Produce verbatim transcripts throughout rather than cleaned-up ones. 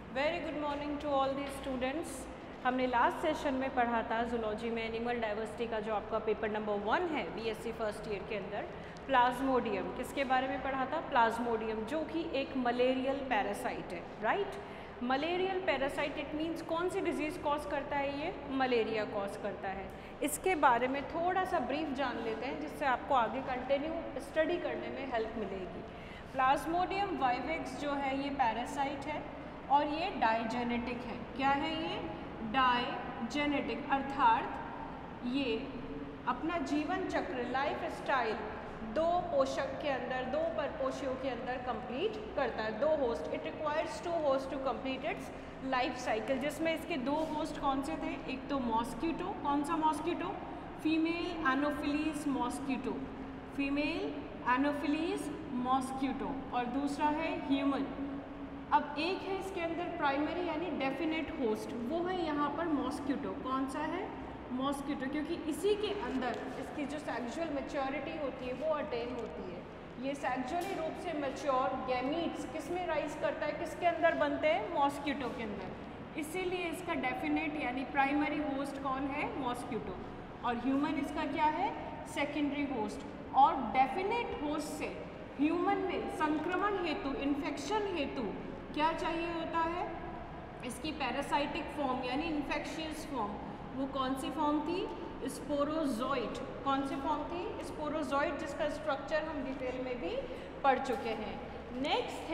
Very good morning to all the students. हमने last session में पढ़ा था जूलॉजी में एनिमल डाइवर्सिटी का जो आपका पेपर नंबर वन है बीएससी फर्स्ट ईयर के अंदर, प्लाज्मोडियम। किसके बारे में पढ़ा था? प्लाज्मोडियम, जो कि एक मलेरियल पैरासाइट है। Right, malarial parasite it means कौन सी डिजीज़ कॉज करता है? ये मलेरिया कॉज करता है। इसके बारे में थोड़ा सा ब्रीफ जान लेते हैं, जिससे आपको आगे कंटिन्यू स्टडी करने में हेल्प मिलेगी। प्लाज्मोडियम वाइवेक्स जो है ये पैरासाइट है और ये डाइजेनेटिक है। क्या है ये? डाइजेनेटिक, अर्थात ये अपना जीवन चक्र, लाइफ स्टाइल दो पोषक के अंदर, दो परपोषियों के अंदर कंप्लीट करता है। दो host, it requires two host to complete its life cycle, जिसमें इसके दो होस्ट कौन से थे? एक तो मॉस्किटो, कौन सा mosquito? Female anopheles mosquito, female anopheles mosquito, और दूसरा है ह्यूमन। अब एक है इसके अंदर प्राइमरी यानी डेफिनेट होस्ट, वो है यहाँ पर मॉस्किटो। कौन सा है? मॉस्किटो, क्योंकि इसी के अंदर इसकी जो सेक्सुअल मैच्योरिटी होती है वो अटेन होती है। ये सेक्सुअली रूप से मैच्योर गैमीट्स किस में राइज करता है? किसके अंदर बनते हैं? मॉस्किटो के अंदर। इसीलिए इसका डेफिनेट यानी प्राइमरी होस्ट कौन है? मॉस्किटो। और ह्यूमन इसका क्या है? Secondary host. और डेफिनेट होस्ट से ह्यूमन में संक्रमण हेतु, इन्फेक्शन हेतु क्या चाहिए होता है? इसकी पैरासाइटिक फॉर्म यानी इन्फेक्शियस फॉर्म। वो कौन सी फॉर्म थी? स्पोरोजोइट। कौन सी फॉर्म थी? स्पोरोजोइट, जिसका स्ट्रक्चर हम डिटेल में भी पढ़ चुके हैं। नेक्स्ट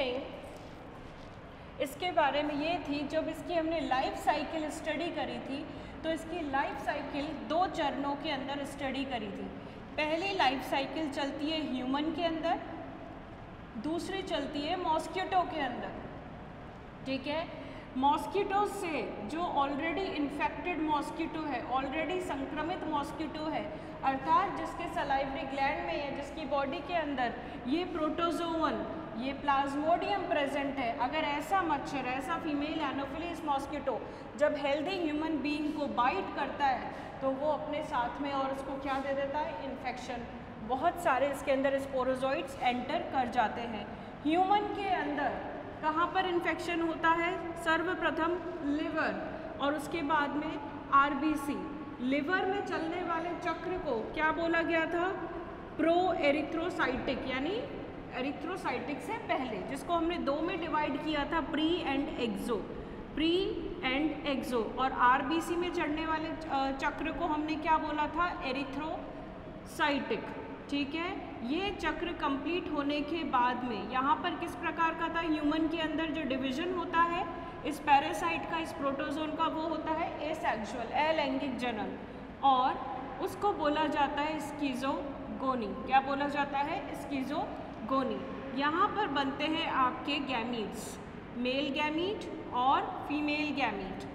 थिंग इसके बारे में ये थी, जब इसकी हमने लाइफ साइकिल स्टडी करी थी तो इसकी लाइफ साइकिल दो चरणों के अंदर स्टडी करी थी। पहली लाइफ साइकिल चलती है ह्यूमन के अंदर, दूसरी चलती है मॉस्किटो के अंदर। ठीक है, मॉस्किटो से जो ऑलरेडी इन्फेक्टेड मॉस्किटो है, ऑलरेडी संक्रमित मॉस्किटो है, अर्थात जिसके सलाइवरी ग्लैंड में या जिसकी बॉडी के अंदर ये प्रोटोजोवन, ये प्लाज्मोडियम प्रेजेंट है, अगर ऐसा मच्छर, ऐसा फीमेल एनोफिलीज मॉस्किटो जब हेल्दी ह्यूमन बीइंग को बाइट करता है तो वो अपने साथ में और उसको क्या दे देता है? इन्फेक्शन। बहुत सारे इसके अंदर स्पोरोजोइट्स एंटर कर जाते हैं। ह्यूमन के अंदर कहाँ पर इन्फेक्शन होता है? सर्वप्रथम लिवर और उसके बाद में आरबीसी। लिवर में चलने वाले चक्र को क्या बोला गया था? प्रो एरिथ्रोसाइटिक, यानी एरिथ्रोसाइटिक से पहले, जिसको हमने दो में डिवाइड किया था, pre and exo, pre and exo. और आरबीसी में चढ़ने वाले चक्र को हमने क्या बोला था? एरिथ्रोसाइटिक। ठीक है, ये चक्र कंप्लीट होने के बाद में यहाँ पर किस प्रकार का था? ह्यूमन के अंदर जो डिवीजन होता है इस पैरासाइट का, इस प्रोटोजोन का, वो होता है एसेक्सुअल, अलैंगिक जनन, और उसको बोला जाता है स्किज़ोगोनी। क्या बोला जाता है? स्किज़ोगोनी। यहाँ पर बनते हैं आपके गैमीट्स, मेल गैमीट और फीमेल गैमीट।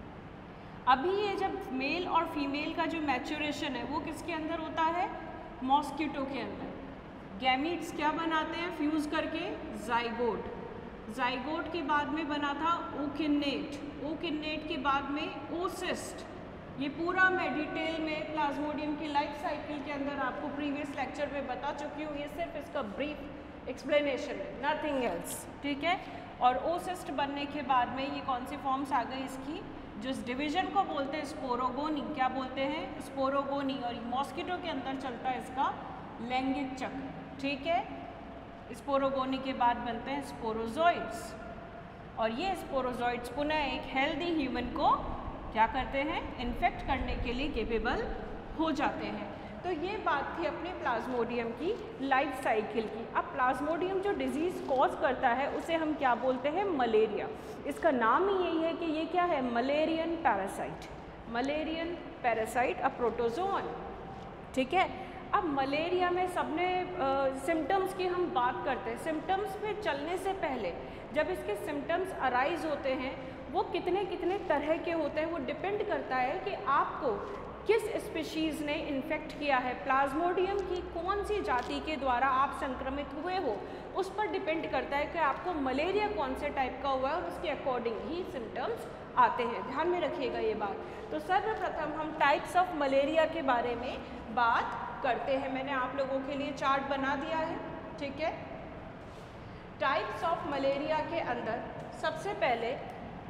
अभी ये जब मेल और फीमेल का जो मैच्योरेशन है वो किसके अंदर होता है? मॉस्किटो के अंदर। गैमीट्स क्या बनाते हैं? फ्यूज़ करके जाइगोट। जाइगोट के बाद में बना था ओकिन्नेट। ओकिन्नेट के बाद में ओसिस्ट। ये पूरा मैं डिटेल में प्लाज्मोडियम की लाइफ साइकिल के अंदर आपको प्रीवियस लेक्चर में बता चुकी हूँ। ये सिर्फ इसका ब्रीफ एक्सप्लेनेशन है, नथिंग एल्स। ठीक है, और ओसिस्ट बनने के बाद में ये कौन सी फॉर्म्स आ गई इसकी? जिस डिवीजन को बोलते हैं स्पोरोगोनी। क्या बोलते हैं? स्पोरोगोनी। और मॉस्किटो के अंदर चलता है इसका लैंगिक चक्र। ठीक है, स्पोरोगोनी के बाद बनते हैं स्पोरोजोइट्स, और ये स्पोरोजोइट्स पुनः एक हेल्दी ह्यूमन को क्या करते हैं? इन्फेक्ट करने के लिए केपेबल हो जाते हैं। तो ये बात थी अपने प्लाज्मोडियम की लाइफ साइकिल की। अब प्लाज्मोडियम जो डिजीज़ कॉज करता है उसे हम क्या बोलते हैं? मलेरिया। इसका नाम ही यही है कि ये क्या है? Malarian parasite. Malarian parasite, a protozoan. ठीक है, अब मलेरिया में सबने सिम्टम्स की हम बात करते हैं। सिम्टम्स पे चलने से पहले जब इसके सिम्टम्स अराइज होते हैं वो कितने कितने तरह के होते हैं, वो डिपेंड करता है कि आपको किस स्पीशीज़ ने इन्फेक्ट किया है, प्लाज्मोडियम की कौन सी जाति के द्वारा आप संक्रमित हुए हो, उस पर डिपेंड करता है कि आपको मलेरिया कौन से टाइप का हुआ है, और उसके अकॉर्डिंग ही सिम्टम्स आते हैं। ध्यान में रखिएगा ये बात। तो सर्वप्रथम हम टाइप्स ऑफ मलेरिया के बारे में बात करते हैं। मैंने आप लोगों के लिए चार्ट बना दिया है। ठीक है, टाइप्स ऑफ मलेरिया के अंदर सबसे पहले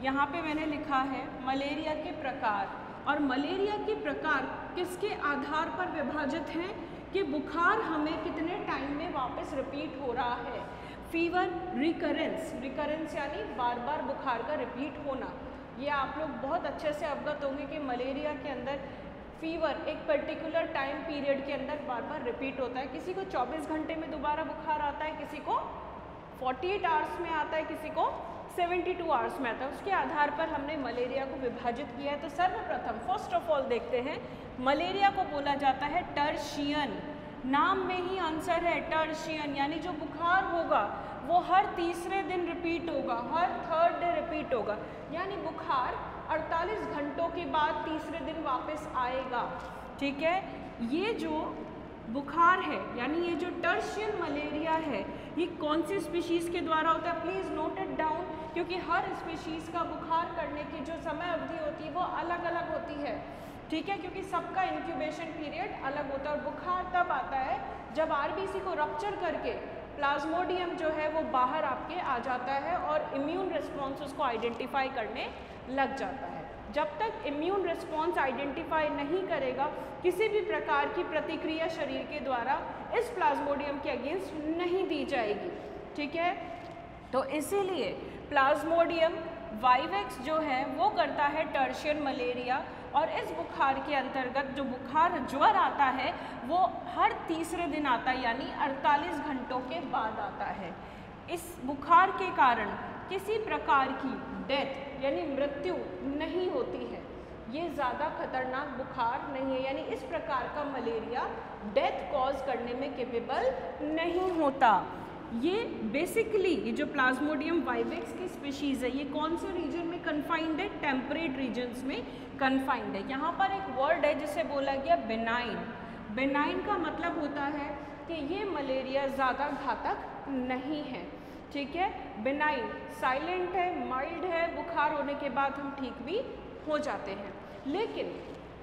यहाँ पे मैंने लिखा है मलेरिया के प्रकार, और मलेरिया के प्रकार किसके आधार पर विभाजित हैं कि बुखार हमें कितने टाइम में वापस रिपीट हो रहा है। फीवर, रिकरेंस, रिकरेंस यानी बार बार बुखार का रिपीट होना। ये आप लोग बहुत अच्छे से अवगत होंगे कि मलेरिया के अंदर फीवर एक पर्टिकुलर टाइम पीरियड के अंदर बार बार रिपीट होता है। किसी को चौबीस घंटे में दोबारा बुखार आता है, किसी को अड़तालीस आवर्स में आता है, किसी को बहत्तर आवर्स में आता है। उसके आधार पर हमने मलेरिया को विभाजित किया है। तो सर्वप्रथम फर्स्ट ऑफ ऑल देखते हैं, मलेरिया को बोला जाता है टर्शियन। नाम में ही आंसर है टर्शियन, यानी जो बुखार होगा वो हर तीसरे दिन रिपीट होगा, हर थर्ड डे रिपीट होगा, यानी बुखार अड़तालीस घंटों के बाद तीसरे दिन वापस आएगा। ठीक है, ये जो बुखार है यानी ये जो टर्शियन मलेरिया है, ये कौन सी स्पीशीज़ के द्वारा होता है, प्लीज़ नोट इट डाउन, क्योंकि हर स्पीशीज़ का बुखार करने की जो समय अवधि होती है वो अलग अलग होती है। ठीक है, क्योंकि सबका इंक्यूबेशन पीरियड अलग होता है। और बुखार तब आता है जब आरबीसी को रप्चर करके प्लाज्मोडियम जो है वो बाहर आपके आ जाता है और इम्यून रिस्पॉन्स उसको आइडेंटिफाई करने लग जाता है। जब तक इम्यून रिस्पॉन्स आइडेंटिफाई नहीं करेगा, किसी भी प्रकार की प्रतिक्रिया शरीर के द्वारा इस प्लाज्मोडियम के अगेंस्ट नहीं दी जाएगी। ठीक है, तो इसीलिए प्लाज्मोडियम वाइवेक्स जो है वो करता है टर्शियन मलेरिया, और इस बुखार के अंतर्गत जो बुखार ज्वर आता है वो हर तीसरे दिन आता है, यानी अड़तालीस घंटों के बाद आता है। इस बुखार के कारण किसी प्रकार की डेथ यानी मृत्यु नहीं होती है। ये ज़्यादा खतरनाक बुखार नहीं है, यानी इस प्रकार का मलेरिया डेथ कॉज करने में केपेबल नहीं होता। ये बेसिकली ये जो प्लाज्मोडियम वाइवेक्स की स्पीशीज़ है, ये कौन से रीजन में कन्फाइंड है, टेम्परेट रीजन्स में कन्फाइंड है। यहाँ पर एक वर्ड है जिसे बोला गया बेनाइन। बेनाइन का मतलब होता है कि ये मलेरिया ज़्यादा घातक नहीं है। ठीक है, बेनाइन, साइलेंट है, माइल्ड है, बुखार होने के बाद हम ठीक भी हो जाते हैं। लेकिन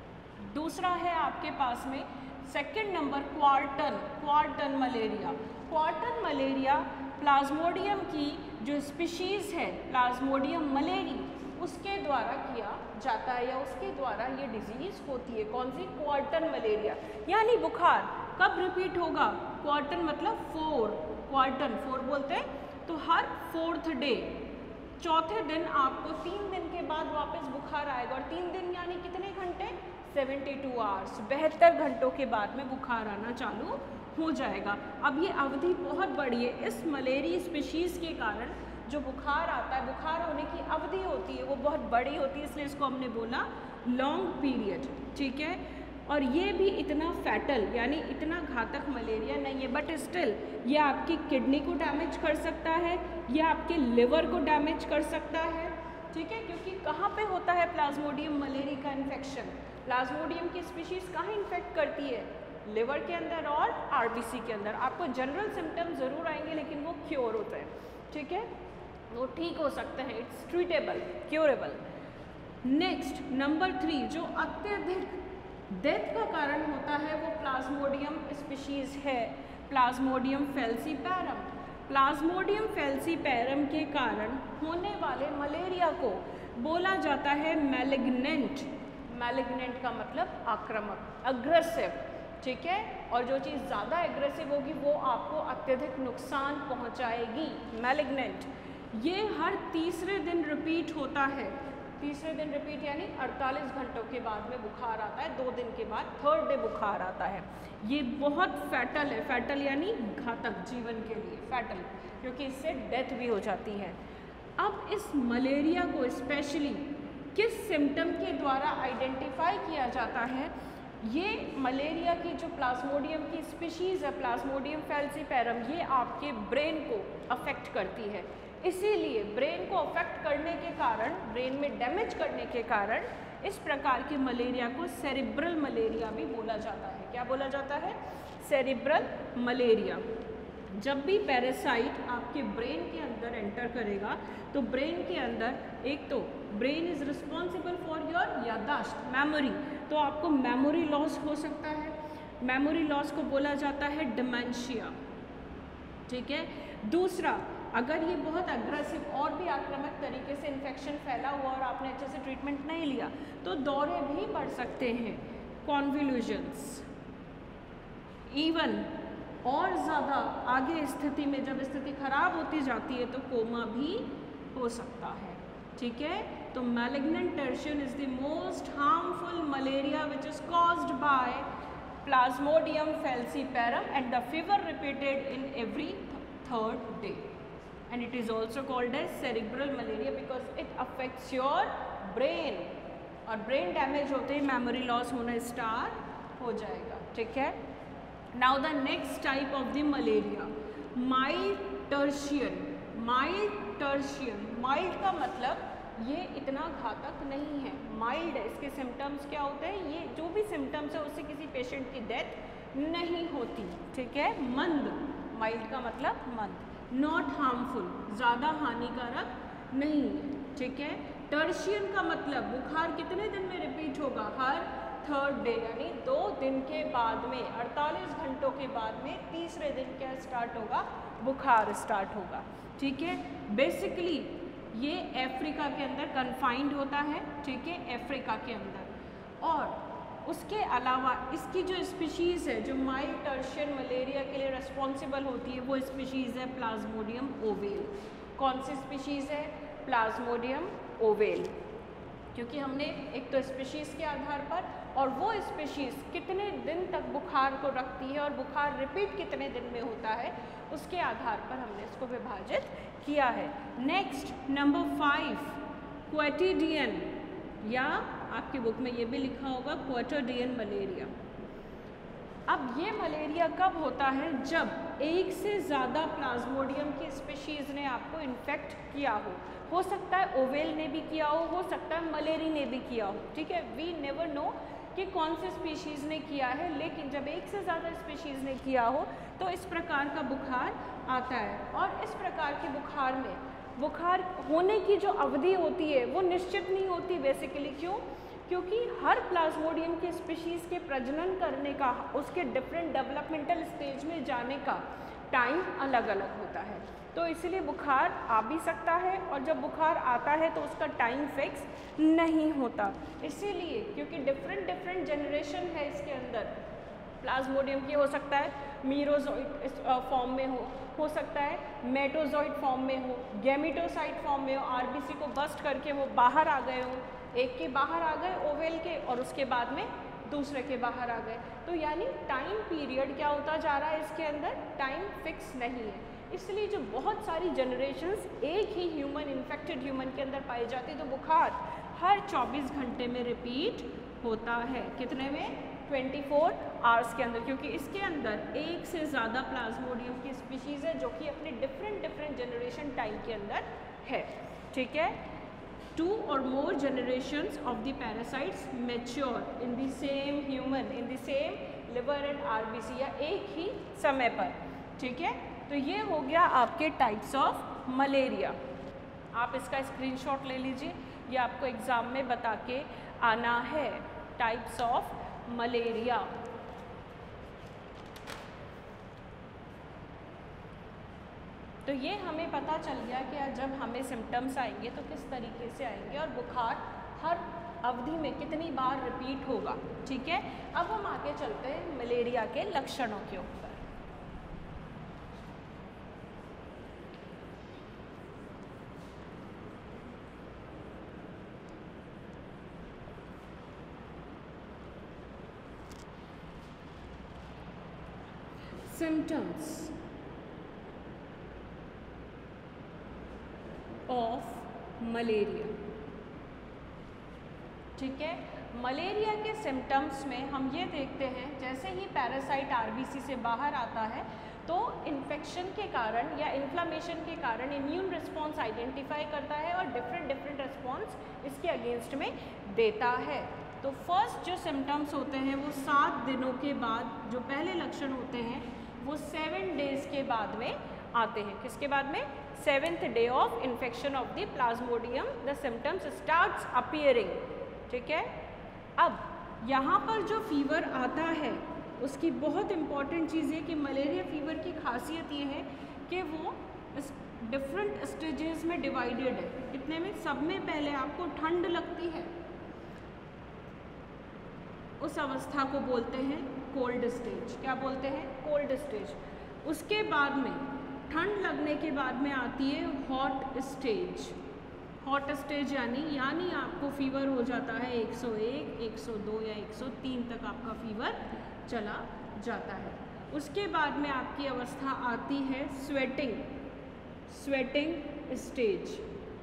दूसरा है आपके पास में second number quartan, quartan malaria. Quartan malaria plasmodium की जो स्पीशीज़ है प्लाज्मोडियम मलेरी, उसके द्वारा किया जाता है या उसके द्वारा ये डिजीज़ होती है। कौन सी, क्वार्टन मलेरिया। यानी बुखार कब रिपीट होगा, क्वार्टन मतलब फोर, क्वार्टन फोर बोलते हैं, तो हर फोर्थ डे, चौथे दिन आपको तीन दिन के बाद वापस बुखार आएगा। और तीन दिन यानी कितने घंटे, बहत्तर आवर्स, बहत्तर घंटों के बाद में बुखार आना चालू हो जाएगा। अब ये अवधि बहुत बड़ी है। इस मलेरिया स्पीशीज़ के कारण जो बुखार आता है, बुखार होने की अवधि होती है वो बहुत बड़ी होती है, इसलिए इसको हमने बोला लॉन्ग पीरियड। ठीक है, और ये भी इतना फैटल यानी इतना घातक मलेरिया नहीं है, बट स्टिल ये आपकी किडनी को डैमेज कर सकता है, ये आपके लिवर को डैमेज कर सकता है। ठीक है, क्योंकि कहाँ पे होता है प्लाज्मोडियम मलेरिया का इन्फेक्शन, प्लाज्मोडियम की स्पीशीज़ कहाँ इन्फेक्ट करती है, लिवर के अंदर और आरबीसी के अंदर। आपको जनरल सिम्टम्स ज़रूर आएंगे लेकिन वो क्योर होते हैं। ठीक है, वो ठीक हो सकते हैं, it's treatable, curable. Next number three, जो अत्यधिक डेथ का कारण होता है वो प्लाज्मोडियम स्पीशीज़ है, प्लाज्मोडियम फैल्सीपैरम। प्लाज्मोडियम फैल्सीपैरम के कारण होने वाले मलेरिया को बोला जाता है मैलिग्नेंट। मैलिग्नेंट का मतलब आक्रामक, अग्रेसिव। ठीक है, और जो चीज़ ज़्यादा एग्रेसिव होगी वो आपको अत्यधिक नुकसान पहुंचाएगी, मैलिग्नेंट। ये हर तीसरे दिन रिपीट होता है, तीसरे दिन रिपीट यानी अड़तालीस घंटों के बाद में बुखार आता है, दो दिन के बाद थर्ड डे बुखार आता है। ये बहुत फैटल है, फैटल यानी घातक जीवन के लिए, फैटल, क्योंकि इससे डेथ भी हो जाती है। अब इस मलेरिया को स्पेशली किस सिम्टम के द्वारा आइडेंटिफाई किया जाता है, ये मलेरिया की जो प्लाज्मोडियम की स्पीशीज़ है प्लाज्मोडियम फैल्सीपैरम, ये आपके ब्रेन को अफेक्ट करती है। इसीलिए ब्रेन को अफेक्ट करने के कारण, ब्रेन में डैमेज करने के कारण इस प्रकार के मलेरिया को सेरिब्रल मलेरिया भी बोला जाता है। क्या बोला जाता है, सेरिब्रल मलेरिया। जब भी पैरासाइट आपके ब्रेन के अंदर एंटर करेगा तो ब्रेन के अंदर एक तो brain is responsible for your याददाश्त, मेमोरी, तो आपको मेमोरी लॉस हो सकता है। मेमोरी लॉस को बोला जाता है डिमेंशिया। ठीक है, दूसरा अगर ये बहुत अग्रेसिव और भी आक्रामक तरीके से इन्फेक्शन फैला हुआ और आपने अच्छे से ट्रीटमेंट नहीं लिया तो दौरे भी बढ़ सकते हैं, कॉन्वल्यूशंस। इवन और ज़्यादा आगे स्थिति में जब स्थिति खराब होती जाती है तो कोमा भी हो सकता है, ठीक है। तो malignant tertian is the most harmful malaria which is caused by plasmodium falciparum and the fever repeated in every third day, and it is also called as cerebral malaria because it affects your brain, और brain damage होते ही memory loss होना start हो जाएगा, ठीक है। Now the next type of the malaria, mild tertian। mild tertian, mild का मतलब ये इतना घातक नहीं है, माइल्ड है। इसके सिम्टम्स क्या होते हैं, ये जो भी सिम्टम्स है उससे किसी पेशेंट की डेथ नहीं होती, ठीक है। मंद, माइल्ड का मतलब मंद। नॉट हार्मफुल, ज़्यादा हानिकारक नहीं है, ठीक है। टर्शियन का मतलब बुखार कितने दिन में रिपीट होगा, हर थर्ड डे, यानी दो दिन के बाद में, अड़तालीस घंटों के बाद में तीसरे दिन क्या स्टार्ट होगा, बुखार स्टार्ट होगा, ठीक है। बेसिकली ये अफ्रीका के अंदर कन्फाइंड होता है, ठीक है, अफ्रीका के अंदर। और उसके अलावा इसकी जो स्पीशीज़ है जो माइल्ड टर्शियन मलेरिया के लिए रिस्पॉन्सिबल होती है वो स्पीशीज़ है प्लाज्मोडियम ओवेल। कौन सी स्पीशीज़ है, प्लाज्मोडियम ओवेल, क्योंकि हमने एक तो स्पीशीज़ के आधार पर और वो स्पीशीज़ कितने दिन तक बुखार को रखती है और बुखार रिपीट कितने दिन में होता है उसके आधार पर हमने इसको विभाजित किया है। नेक्स्ट नंबर फाइव, क्वेटिडियन, या आपकी बुक में ये भी लिखा होगा क्वेटिडियन मलेरिया। अब ये मलेरिया कब होता है, जब एक से ज़्यादा प्लाज्मोडियम की स्पीशीज़ ने आपको इन्फेक्ट किया हो। हो सकता है ओवेल ने भी किया हो, हो सकता है मलेरी ने भी किया हो, ठीक है। वी नेवर नो कि कौन से स्पीशीज़ ने किया है, लेकिन जब एक से ज़्यादा स्पीशीज़ ने किया हो तो इस प्रकार का बुखार आता है। और इस प्रकार के बुखार में बुखार होने की जो अवधि होती है वो निश्चित नहीं होती बेसिकली। क्यों? क्योंकि हर प्लाज्मोडियम के स्पीशीज़ के प्रजनन करने का, उसके डिफरेंट डेवलपमेंटल स्टेज में जाने का टाइम अलग अलग होता है, तो इसलिए बुखार आ भी सकता है और जब बुखार आता है तो उसका टाइम फिक्स नहीं होता। इसीलिए क्योंकि डिफरेंट डिफरेंट जनरेशन है इसके अंदर, प्लाज्मोडियम की हो सकता है मीरोजोइड फॉर्म में हो हो सकता है मेटोजोइड फॉर्म में हो, गैमेटोसाइट फॉर्म में हो, आरबीसी को बस्ट करके वो बाहर आ गए हो, एक के बाहर आ गए ओवेल के और उसके बाद में दूसरे के बाहर आ गए। तो यानी टाइम पीरियड क्या होता जा रहा है इसके अंदर, टाइम फिक्स नहीं है। इसलिए जो बहुत सारी जनरेशन्स एक ही ह्यूमन, इन्फेक्टेड ह्यूमन के अंदर पाई जाती है, तो बुखार हर चौबीस घंटे में रिपीट होता है। कितने में? चौबीस आवर्स के अंदर, क्योंकि इसके अंदर एक से ज़्यादा प्लाज्मोडियम की स्पीशीज़ है जो कि अपने डिफरेंट डिफरेंट जनरेशन टाइम के अंदर है, ठीक है। Two or more generations of the parasites mature in the same human, in the same liver and RBC, या एक ही समय पर, ठीक है। तो ये हो गया आपके टाइप्स ऑफ मलेरिया। आप इसका स्क्रीनशॉट ले लीजिए, ये आपको एग्ज़ाम में बता के आना है, टाइप्स ऑफ मलेरिया। तो ये हमें पता चल गया कि जब हमें सिम्टम्स आएंगे तो किस तरीके से आएंगे और बुखार हर अवधि में कितनी बार रिपीट होगा, ठीक है। अब हम आगे चलते हैं मलेरिया के लक्षणों के ऊपर। सिम्टम्स ऑफ मलेरिया, ठीक है। मलेरिया के सिम्टम्स में हम ये देखते हैं, जैसे ही पैरासाइट आरबीसी से बाहर आता है तो इन्फेक्शन के कारण या इन्फ्लामेशन के कारण इम्यून रिस्पॉन्स आइडेंटिफाई करता है और डिफरेंट डिफरेंट रिस्पॉन्स इसके अगेंस्ट में देता है। तो फर्स्ट जो सिम्टम्स होते हैं वो सात दिनों के बाद, जो पहले लक्षण होते हैं वो सेवन डेज के बाद में आते हैं। किसके बाद में? Seventh day of infection of the plasmodium the symptoms starts appearing, ठीक है। अब यहाँ पर जो फीवर आता है उसकी बहुत इम्पॉर्टेंट चीज़ है कि मलेरिया फीवर की खासियत ये है कि वो डिफरेंट स्टेजेस में डिवाइडेड है। कितने में? सब में पहले आपको ठंड लगती है, उस अवस्था को बोलते हैं कोल्ड स्टेज। क्या बोलते हैं? Cold stage. उसके बाद में ठंड लगने के बाद में आती है हॉट स्टेज। हॉट स्टेज यानी यानी आपको फीवर हो जाता है एक सौ एक, एक सौ दो या एक सौ तीन तक आपका फीवर चला जाता है। उसके बाद में आपकी अवस्था आती है स्वेटिंग, स्वेटिंग स्टेज।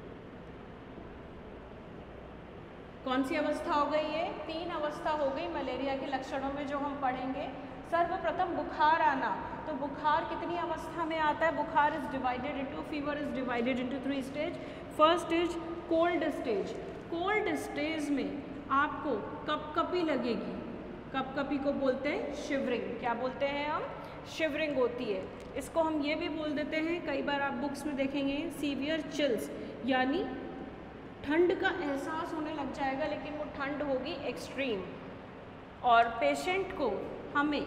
कौन सी अवस्था हो गई? ये तीन अवस्था हो गई मलेरिया के लक्षणों में जो हम पढ़ेंगे। सर्वप्रथम बुखार आना, तो बुखार कितनी अवस्था में आता है? बुखार is divided into, fever is divided into three stage. First stage cold stage. Cold stage में आपको कपकपी लगेगी, कपकपी को बोलते हैं शिवरिंग। क्या बोलते हैं हम? शिवरिंग होती है। इसको हम ये भी बोल देते हैं, कई बार आप बुक्स में देखेंगे सीवियर चिल्स, यानी ठंड का एहसास होने लग जाएगा, लेकिन वो ठंड होगी एक्सट्रीम। और पेशेंट को हमें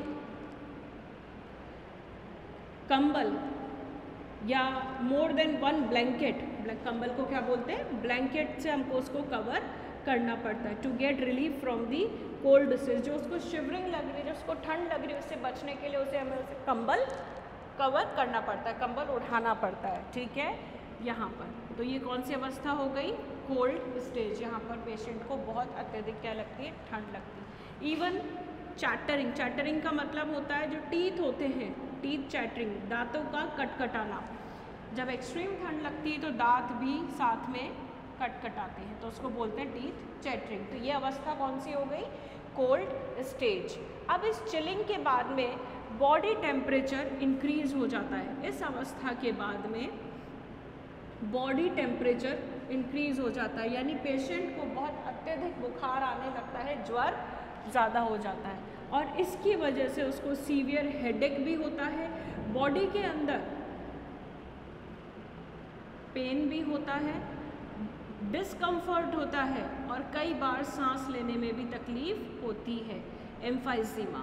कंबल या मोर देन वन ब्लैंकेट, कंबल को क्या बोलते हैं? ब्लैंकेट से हमको उसको कवर करना पड़ता है to get relief from the cold stage. जो उसको शिवरिंग लग रही है, जो उसको ठंड लग रही है, उससे बचने के लिए उसे हमें उसे कंबल कवर करना पड़ता है, कंबल उठाना पड़ता है। ठीक है, यहाँ पर तो ये कौन सी अवस्था हो गई? Cold stage. यहाँ पर पेशेंट को बहुत अत्यधिक क्या लगती है? ठंड लगती है। इवन चैटरिंग, चैटरिंग का मतलब होता है जो टीथ होते हैं, टीथ चैटरिंग, दांतों का कटकटाना। जब एक्सट्रीम ठंड लगती है तो दांत भी साथ में कटकटाते हैं, तो उसको बोलते हैं टीथ चैटरिंग। तो ये अवस्था कौन सी हो गई? Cold stage. अब इस चिलिंग के बाद में बॉडी टेम्परेचर इंक्रीज हो जाता है। इस अवस्था के बाद में बॉडी टेम्परेचर इंक्रीज हो जाता है, यानी पेशेंट को बहुत अत्यधिक बुखार आने लगता है, ज्वर ज़्यादा हो जाता है, और इसकी वजह से उसको सीवियर हेडेक भी होता है, बॉडी के अंदर पेन भी होता है, डिस्कम्फर्ट होता है, और कई बार सांस लेने में भी तकलीफ होती है, एम्फाइजीमा।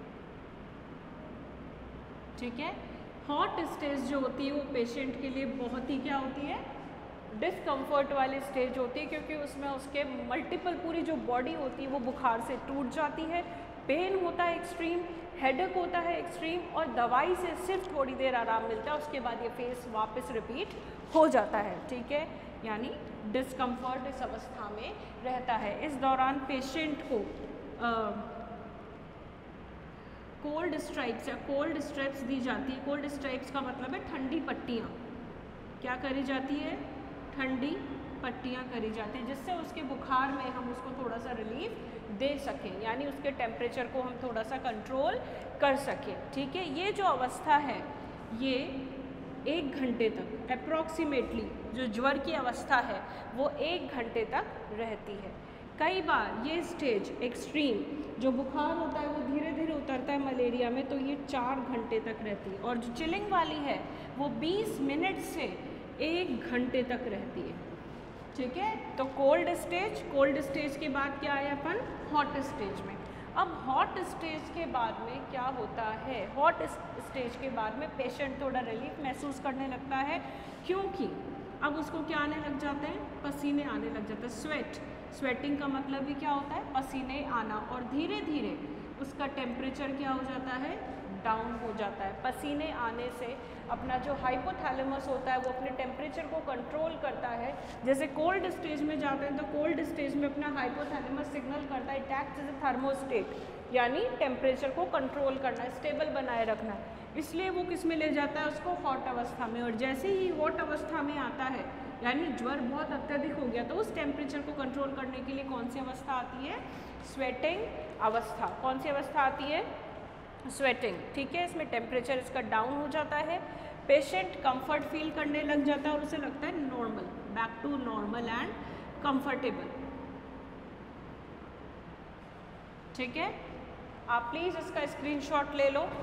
ठीक है, हॉट स्टेज जो होती है वो पेशेंट के लिए बहुत ही क्या होती है? डिस्कम्फर्ट वाली स्टेज होती है, क्योंकि उसमें उसके मल्टीपल पूरी जो बॉडी होती है वो बुखार से टूट जाती है, पेन होता है एक्सट्रीम, हेडेक होता है एक्सट्रीम, और दवाई से सिर्फ थोड़ी देर आराम मिलता है, उसके बाद ये फेस वापस रिपीट हो जाता है। ठीक है, यानी डिस्कम्फर्ट इस अवस्था में रहता है। इस दौरान पेशेंट को कोल्ड स्ट्राइप्स या कोल्ड स्ट्रेप्स दी जाती है। कोल्ड स्ट्राइप्स का मतलब है ठंडी पट्टियाँ। क्या करी जाती है? ठंडी पट्टियाँ करी जाती हैं, जिससे उसके बुखार में हम उसको थोड़ा सा रिलीफ दे सकें, यानी उसके टेम्परेचर को हम थोड़ा सा कंट्रोल कर सकें। ठीक है, ये जो अवस्था है ये एक घंटे तक अप्रॉक्सीमेटली, जो ज्वर की अवस्था है वो एक घंटे तक रहती है। कई बार ये स्टेज एक्सट्रीम जो बुखार होता है वो धीरे धीरे उतरता है मलेरिया में, तो ये चार घंटे तक रहती है, और जो चिलिंग वाली है वो बीस मिनट से एक घंटे तक रहती है। ठीक है, तो कोल्ड स्टेज, कोल्ड स्टेज के बाद क्या आया अपन? हॉट स्टेज में। अब हॉट स्टेज के बाद में क्या होता है? हॉट स्टेज के बाद में पेशेंट थोड़ा रिलीफ महसूस करने लगता है, क्योंकि अब उसको क्या आने लग जाते हैं? पसीने आने लग जाते हैं, स्वेट। स्वेटिंग का मतलब भी क्या होता है? पसीने आना, और धीरे धीरे उसका टेम्परेचर क्या हो जाता है? डाउन हो जाता है। पसीने आने से अपना जो हाइपोथैलेमस होता है वो अपने टेम्परेचर को कंट्रोल करता है। जैसे कोल्ड स्टेज में जाते हैं तो कोल्ड स्टेज में अपना हाइपोथैलेमस सिग्नल करता है it acts as a thermostat, यानी टेम्परेचर को कंट्रोल करना, स्टेबल बनाए रखना। इसलिए वो किस में ले जाता है? उसको हॉट अवस्था में। और जैसे ही हॉट अवस्था में आता है, यानी ज्वर बहुत अत्यधिक हो गया, तो उस टेम्परेचर को कंट्रोल करने के लिए कौन सी अवस्था आती है? स्वेटिंग अवस्था। कौन सी अवस्था आती है? स्वेटिंग। ठीक है, इसमें टेम्परेचर इसका डाउन हो जाता है, पेशेंट कंफर्ट फील करने लग जाता है और उसे लगता है normal, back to normal and comfortable. ठीक है, आप प्लीज़ इसका स्क्रीनशॉट ले लो।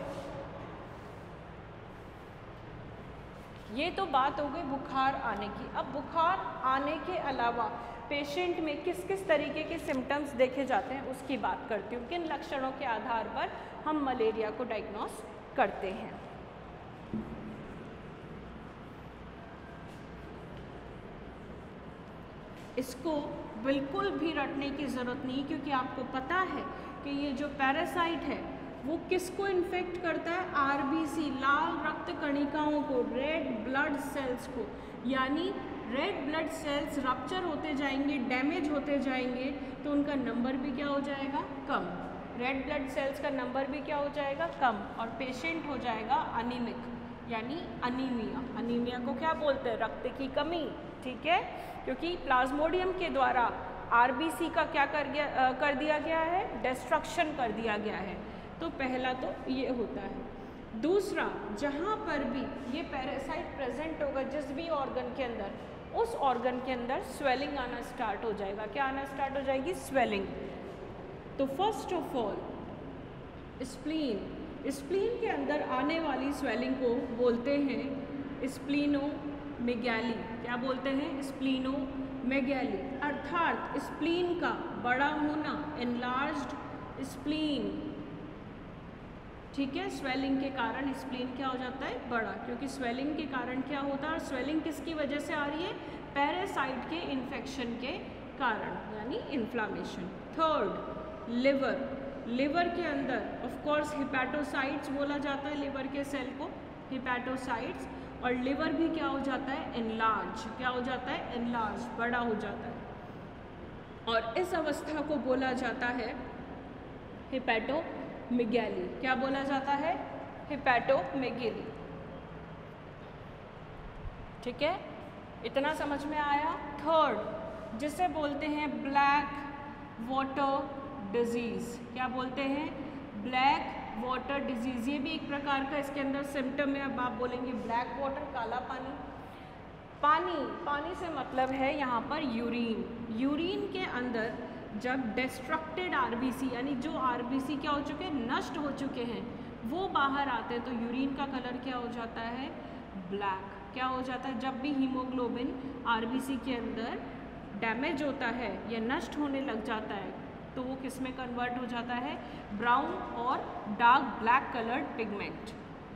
ये तो बात हो गई बुखार आने की। अब बुखार आने के अलावा पेशेंट में किस किस तरीके के सिम्टम्स देखे जाते हैं उसकी बात करती हूँ। किन लक्षणों के आधार पर हम मलेरिया को डायग्नोस करते हैं। इसको बिल्कुल भी रटने की ज़रूरत नहीं, क्योंकि आपको पता है कि ये जो पैरासाइट है वो किसको इन्फेक्ट करता है, आरबीसी, लाल रक्त कणिकाओं को, रेड ब्लड सेल्स को। यानी रेड ब्लड सेल्स रप्चर होते जाएंगे, डैमेज होते जाएंगे, तो उनका नंबर भी क्या हो जाएगा, कम। रेड ब्लड सेल्स का नंबर भी क्या हो जाएगा, कम, और पेशेंट हो जाएगा अनीमिक, यानी अनीमिया। अनीमिया को क्या बोलते हैं, रक्त की कमी, ठीक है, क्योंकि प्लाज्मोडियम के द्वारा आरबीसी का क्या कर गया आ, कर दिया गया है, डिस्ट्रक्शन कर दिया गया है। तो पहला तो ये होता है। दूसरा, जहाँ पर भी ये पैरासाइट प्रेजेंट होगा जिस भी ऑर्गन के अंदर, उस ऑर्गन के अंदर स्वेलिंग आना स्टार्ट हो जाएगा। क्या आना स्टार्ट हो जाएगी, स्वेलिंग। तो first of all spleen, spleen के अंदर आने वाली स्वेलिंग को बोलते हैं स्प्लीनोमेगैली। क्या बोलते हैं, स्प्लीनोमेगैली, अर्थात स्प्लीन का बड़ा होना, एनलार्ज्ड स्प्लीन, ठीक है। स्वेलिंग के कारण स्प्लीन क्या हो जाता है, बड़ा, क्योंकि स्वेलिंग के कारण क्या होता है, और स्वेलिंग किसकी वजह से आ रही है, पैरासाइट के इन्फेक्शन के कारण, यानी इन्फ्लामेशन। थर्ड, लिवर, लिवर के अंदर ऑफ कोर्स हिपैटोसाइट्स बोला जाता है लिवर के सेल को, हिपैटोसाइट्स, और लिवर भी क्या हो जाता है, एनलार्ज, क्या हो जाता है, एनलार्ज, बड़ा हो जाता है, और इस अवस्था को बोला जाता है हिपैटोमेगैली। क्या बोला जाता है, हिपैटोमेगैली, ठीक है, इतना समझ में आया। थर्ड, जिसे बोलते हैं ब्लैक वाटर डिजीज़, क्या बोलते हैं, ब्लैक वाटर डिजीज़, ये भी एक प्रकार का इसके अंदर सिम्टम है। अब आप बोलेंगे ब्लैक वाटर, काला पानी, पानी, पानी से मतलब है यहाँ पर यूरिन। यूरिन के अंदर जब डिस्ट्रक्टेड आरबीसी, यानी जो आरबीसी क्या हो चुके हैं, नष्ट हो चुके हैं, वो बाहर आते हैं, तो यूरिन का कलर क्या हो जाता है, ब्लैक। क्या हो जाता है, जब भी हीमोग्लोबिन आरबीसी के अंदर डैमेज होता है या नष्ट होने लग जाता है, तो वो किस में कन्वर्ट हो जाता है, ब्राउन और डार्क ब्लैक कलर्ड पिगमेंट,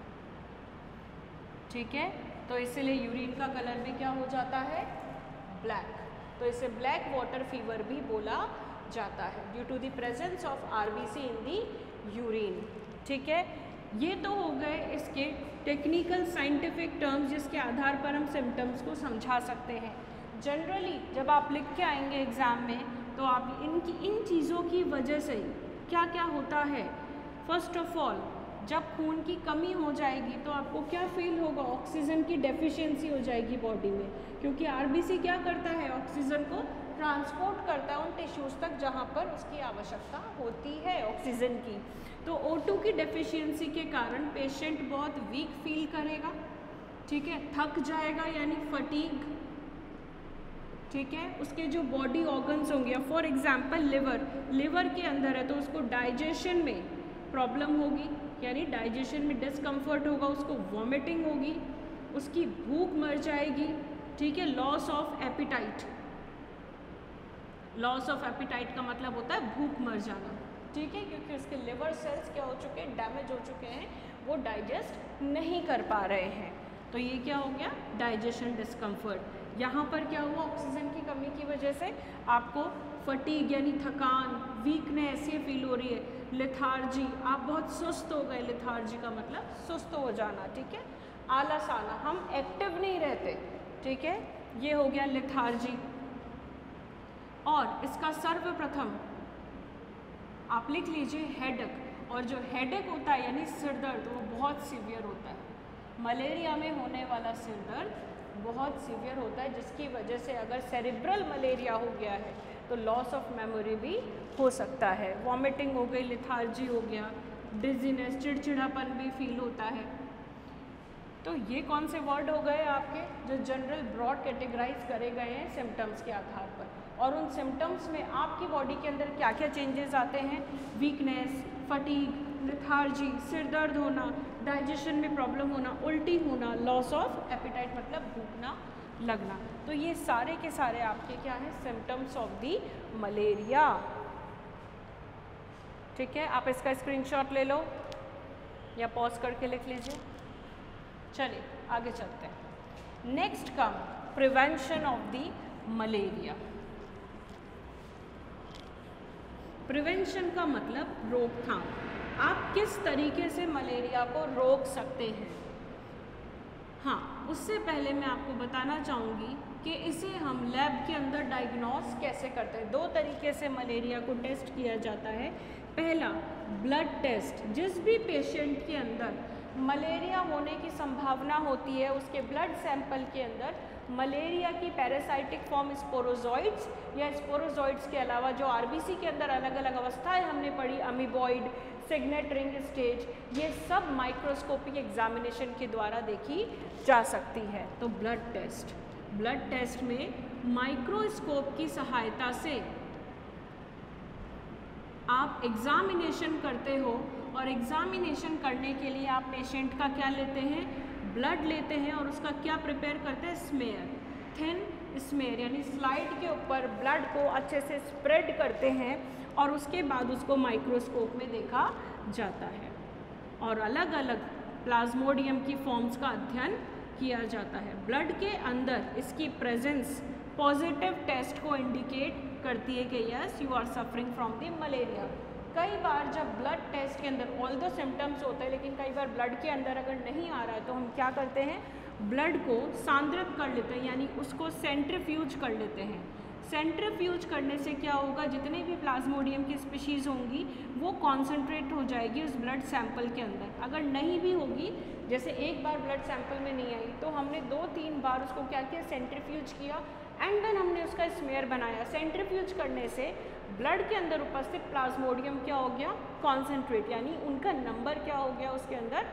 ठीक है। तो इसीलिए यूरिन का कलर भी क्या हो जाता है, ब्लैक। तो इसे ब्लैक वाटर फीवर भी बोला जाता है, due to the presence of RBC in the urine, ठीक है। ये तो हो गए इसके टेक्निकल साइंटिफिक टर्म्स, जिसके आधार पर हम सिम्टम्स को समझा सकते हैं। जनरली जब आप लिख के आएंगे एग्ज़ाम में, तो आप इनकी इन चीज़ों की वजह से क्या क्या होता है, फर्स्ट ऑफ ऑल जब खून की कमी हो जाएगी तो आपको क्या फील होगा, ऑक्सीजन की डेफिशिएंसी हो जाएगी बॉडी में, क्योंकि आरबीसी क्या करता है, ऑक्सीजन को ट्रांसपोर्ट करता है उन टिश्यूज़ तक जहाँ पर उसकी आवश्यकता होती है ऑक्सीजन की। तो ओ टू की डेफिशिएंसी के कारण पेशेंट बहुत वीक फील करेगा, ठीक है, थक जाएगा, यानी फटीग, ठीक है। उसके जो बॉडी ऑर्गन्स होंगे, फॉर एग्जांपल लिवर, लिवर के अंदर है तो उसको डाइजेशन में प्रॉब्लम होगी, यानी डाइजेशन में डिस्कम्फर्ट होगा, उसको वॉमिटिंग होगी, उसकी भूख मर जाएगी, ठीक है। Loss of appetite, loss of appetite का मतलब होता है भूख मर जाना, ठीक है, क्योंकि उसके लिवर सेल्स क्या हो चुके हैं, डैमेज हो चुके हैं, वो डाइजेस्ट नहीं कर पा रहे हैं। तो ये क्या हो गया, डाइजेशन डिस्कम्फर्ट। यहाँ पर क्या हुआ, ऑक्सीजन की कमी की वजह से आपको फटीग यानी थकान, वीकनेस ये फील हो रही है, लेथार्जी, आप बहुत सुस्त हो गए, लेथार्जी का मतलब सुस्त हो जाना, ठीक है, आलस आना, हम एक्टिव नहीं रहते, ठीक है, ये हो गया लेथार्जी। और इसका सर्वप्रथम आप लिख लीजिए हेडेक, और जो हेडेक होता है यानी सिर दर्द, वो बहुत सीवियर होता है। मलेरिया में होने वाला सिर दर्द बहुत सीवियर होता है, जिसकी वजह से अगर सेरिब्रल मलेरिया हो गया है तो लॉस ऑफ मेमोरी भी हो सकता है, वॉमिटिंग हो गई, लिथार्जी हो गया, डिजीनेस, चिड़चिड़ापन भी फील होता है। तो ये कौन से वर्ड हो गए आपके जो जनरल ब्रॉड कैटेगराइज करे गए हैं सिम्टम्स के आधार पर, और उन सिम्टम्स में आपकी बॉडी के अंदर क्या क्या चेंजेस आते हैं, वीकनेस, फटीग, लेथार्जी, सिर दर्द होना, डाइजेशन में प्रॉब्लम होना, उल्टी होना, लॉस ऑफ एपिटाइट मतलब भूखना लगना। तो ये सारे के सारे आपके क्या हैं, सिम्टम्स ऑफ दी मलेरिया, ठीक है। आप इसका स्क्रीनशॉट ले लो या पॉज करके लिख लीजिए। चलिए आगे चलते हैं। Next come prevention of the malaria. Prevention का मतलब रोकथाम। आप किस तरीके से मलेरिया को रोक सकते हैं। हाँ, उससे पहले मैं आपको बताना चाहूँगी कि इसे हम लैब के अंदर डायग्नोस कैसे करते हैं। दो तरीके से मलेरिया को टेस्ट किया जाता है। पहला, ब्लड टेस्ट। जिस भी पेशेंट के अंदर मलेरिया होने की संभावना होती है, उसके ब्लड सैंपल के अंदर मलेरिया की पैरासाइटिक फॉर्म स्पोरोजॉइड्स या स्पोरोजॉइड्स के अलावा जो आरबीसी के अंदर अलग अलग अवस्थाएं हमने पढ़ी, अमीबॉइड, सिग्नेट रिंग स्टेज, ये सब माइक्रोस्कोपिक एग्जामिनेशन के द्वारा देखी जा सकती है। तो ब्लड टेस्ट, ब्लड टेस्ट में माइक्रोस्कोप की सहायता से आप एग्जामिनेशन करते हो और एग्जामिनेशन करने के लिए आप पेशेंट का क्या लेते हैं, ब्लड लेते हैं और उसका क्या प्रिपेयर करते हैं, स्मेयर, थिन स्मेयर, यानी स्लाइड के ऊपर ब्लड को अच्छे से स्प्रेड करते हैं और उसके बाद उसको माइक्रोस्कोप में देखा जाता है और अलग अलग प्लाज्मोडियम की फॉर्म्स का अध्ययन किया जाता है। ब्लड के अंदर इसकी प्रेजेंस पॉजिटिव टेस्ट को इंडिकेट करती है कि yes you are suffering from the malaria. कई बार जब ब्लड टेस्ट के अंदर ऑल द सिम्टम्स होते हैं, लेकिन कई बार ब्लड के अंदर अगर नहीं आ रहा है तो हम क्या करते हैं, ब्लड को सांद्रित कर लेते हैं, यानी उसको सेंट्रीफ्यूज कर लेते हैं। सेंट्रीफ्यूज करने से क्या होगा, जितने भी प्लाज्मोडियम की स्पीशीज़ होंगी वो कॉन्सेंट्रेट हो जाएगी उस ब्लड सैंपल के अंदर। अगर नहीं भी होगी, जैसे एक बार ब्लड सैंपल में नहीं आई तो हमने दो तीन बार उसको क्या किया, सेंट्रीफ्यूज किया एंड देन हमने उसका स्मेयर बनाया। सेंट्रीफ्यूज करने से ब्लड के अंदर उपस्थित प्लाज्मोडियम क्या हो गया, कॉन्सेंट्रेट, यानी उनका नंबर क्या हो गया उसके अंदर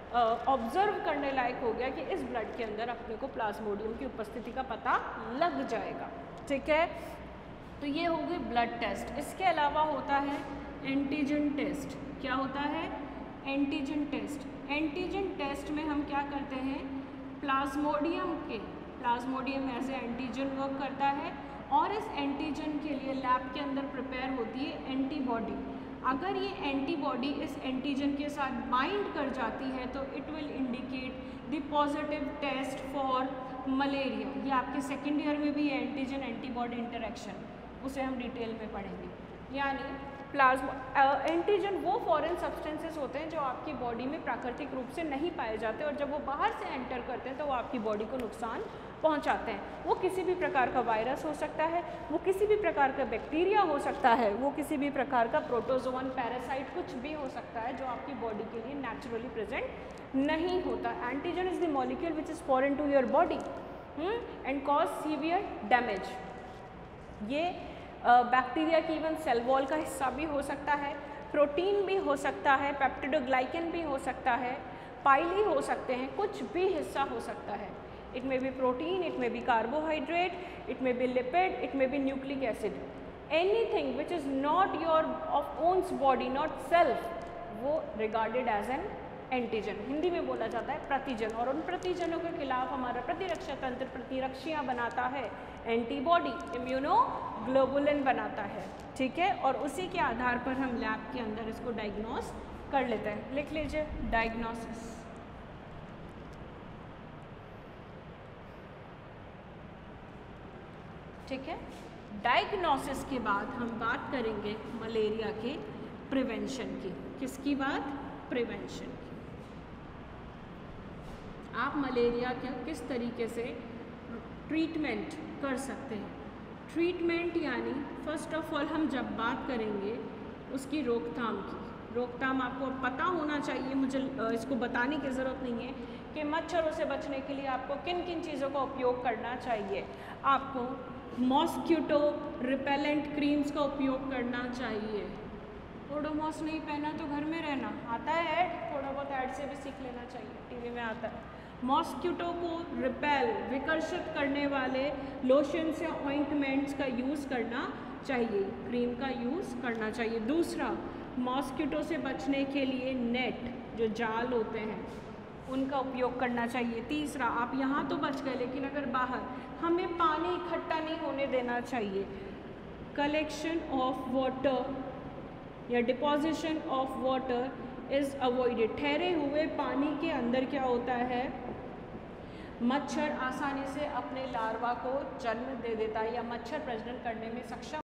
ऑब्जर्व uh, करने लायक हो गया कि इस ब्लड के अंदर अपने को प्लाज्मोडियम की उपस्थिति का पता लग जाएगा। ठीक है, तो ये हो गई ब्लड टेस्ट। इसके अलावा होता है एंटीजन टेस्ट। क्या होता है, एंटीजन टेस्ट। एंटीजन टेस्ट में हम क्या करते हैं, प्लाज्मोडियम के plasmodium as a antigen work करता है और इस एंटीजन के लिए लैब के अंदर प्रिपेयर होती है एंटीबॉडी। अगर ये एंटीबॉडी इस एंटीजन के साथ बाइंड कर जाती है तो it will indicate the positive test for malaria. ये आपके सेकेंड ईयर में भी एंटीजन एंटीबॉडी इंटरेक्शन, उसे हम डिटेल में पढ़ेंगे। यानी प्लाज्मा एंटीजन वो फॉरेन सब्सटेंसेस होते हैं जो आपकी बॉडी में प्राकृतिक रूप से नहीं पाए जाते और जब वो बाहर से एंटर करते हैं तो वो आपकी बॉडी को नुकसान पहुंचाते हैं। वो किसी भी प्रकार का वायरस हो सकता है, वो किसी भी प्रकार का बैक्टीरिया हो सकता है, वो किसी भी प्रकार का प्रोटोजोवन, पैरासाइट, कुछ भी हो सकता है जो आपकी बॉडी के लिए नेचुरली प्रेजेंट नहीं होता। Antigen is the molecule which is foreign to your body and cause severe damage. ये बैक्टीरिया की इवन सेल वॉल का हिस्सा भी हो सकता है, प्रोटीन भी हो सकता है, पेप्टिडोग्लाइकन भी हो सकता है, पाइली हो सकते हैं, कुछ भी हिस्सा हो सकता है। It may be protein, it may be carbohydrate, it may be lipid, it may be nucleic acid, anything which is not your of ones body, not self, वो regarded as an antigen. Hindi में बोला जाता है प्रतिजन, और उन प्रतिजनों के खिलाफ हमारा प्रतिरक्षा तंत्र प्रतिरक्षियाँ बनाता है, एंटीबॉडी, इम्यूनोग्लोबुलिन बनाता है। ठीक है, और उसी के आधार पर हम लैब के अंदर इसको डायग्नोस कर लेते हैं। लिख लीजिए डायग्नोसिस। ठीक है, डायग्नोसिस के बाद हम बात करेंगे मलेरिया के प्रिवेंशन की। किसकी बात, प्रिवेंशन की। आप मलेरिया का किस तरीके से ट्रीटमेंट कर सकते हैं। ट्रीटमेंट यानी फर्स्ट ऑफ ऑल हम जब बात करेंगे उसकी रोकथाम की, रोकथाम आपको पता होना चाहिए, मुझे इसको बताने की ज़रूरत नहीं है कि मच्छरों से बचने के लिए आपको किन किन चीज़ों का उपयोग करना चाहिए। आपको मॉस्किटो रिपेलेंट क्रीम्स का उपयोग करना चाहिए। ओडोमॉस नहीं पहना तो घर में रहना, आता है ऐड, थोड़ा बहुत ऐड से भी सीख लेना चाहिए, टीवी में आता है। मॉस्किटो को रिपेल, विकर्षित करने वाले लोशंस या ऑइंटमेंट्स का यूज़ करना चाहिए, क्रीम का यूज़ करना चाहिए। दूसरा, मॉस्किटो से बचने के लिए नेट, जो जाल होते हैं, उनका उपयोग करना चाहिए। तीसरा, आप यहाँ तो बच गए लेकिन अगर बाहर, हमें पानी इकट्ठा नहीं होने देना चाहिए। कलेक्शन ऑफ वाटर या deposition of water is avoided. ठहरे हुए पानी के अंदर क्या होता है, मच्छर आसानी से अपने लार्वा को जन्म दे देता है या मच्छर प्रजनन करने में सक्षम